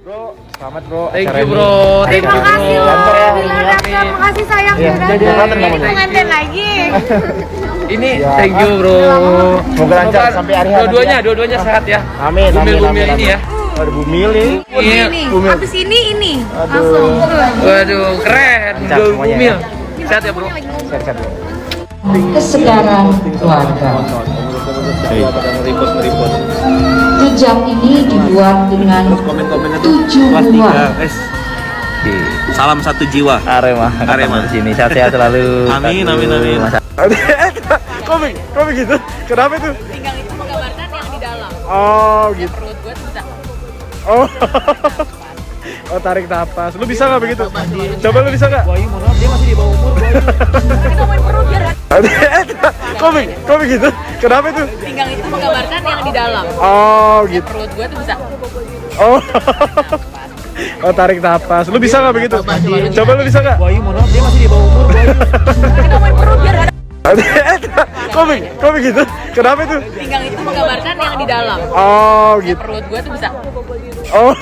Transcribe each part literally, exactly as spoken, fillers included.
Bro, selamat bro. Thank you bro. Terima kasih loh. Ganter ya. Terima kasih sayang Iya, sudah jadi datang. datang Ini kamu. pengantin lagi. Ini Ya. thank you bro. Semoga lancar sampai hari hari. Dua-duanya, dua-duanya sehat ya. Amin. Amin. Bumil-bumil amin, ini ya. amin. Ada bumil nih. Ini nih. Bumil. Habis ini ini Aduh. langsung. Waduh, keren. Lancar Bumil. semuanya Bumil. ya. Sehat ya bro. Sehat-sehat bro. Kesegaran keluarga. Meripot-meripot. Rujak ini dibuat dengan Komen-komennya tuh tujuh kelas tiga, buah. guys. Salam satu jiwa. Arema. Arema. Di sini sehat-sehat selalu. Amin, amin, amin. Komik, komik gitu. Kenapa itu? Pinggang itu menggambarkan yang di dalam. Oh, gitu. Perut gue tuh bisa. Oh. Oh, tarik napas. Lu bisa nggak begitu? Coba lu bisa nggak? Boy, mohon maaf dia masih di bawah umur. Ngomongin perut biar Komik, komik gitu. Kenapa itu? pinggang itu menggambarkan yang di dalam. Oh, gitu. Perut gue tuh bisa. Oh. Oh, tarik napas. Lu bisa nggak begitu? Coba lu bisa nggak? Boy, mohon maaf dia masih di bawah umur. Boy. Ngomongin perut biar Komik, komik gitu. Kenapa itu? pinggang itu menggambarkan yang di dalam. Oh, gitu. Perut gue tuh bisa. Oh.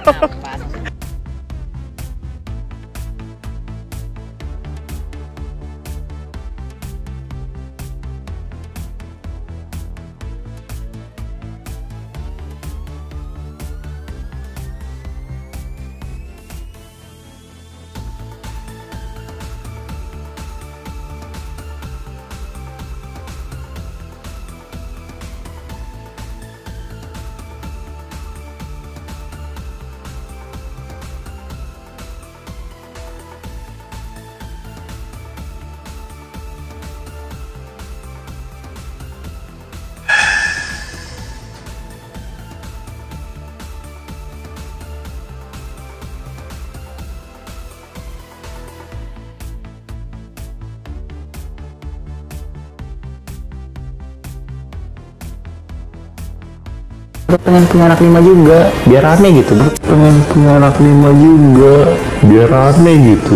Pengen punya anak lima juga biar aneh gitu bro. Pengen punya anak lima juga biar aneh gitu.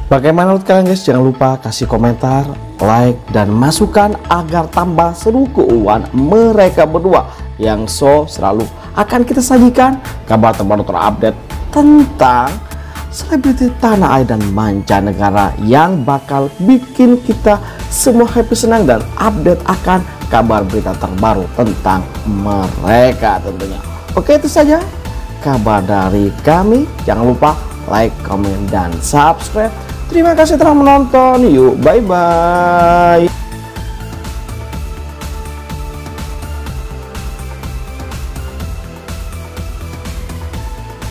Bagaimana menurut kalian guys? Jangan lupa kasih komentar, like, dan masukan agar tambah seru keuangan mereka berdua yang so selalu akan kita sajikan kabar terbaru terupdate tentang selebriti tanah air dan mancanegara yang bakal bikin kita semua happy, senang, dan update akan kabar berita terbaru tentang mereka tentunya. Oke, itu saja kabar dari kami. Jangan lupa like, komen, dan subscribe. Terima kasih telah menonton. Yuk, bye-bye.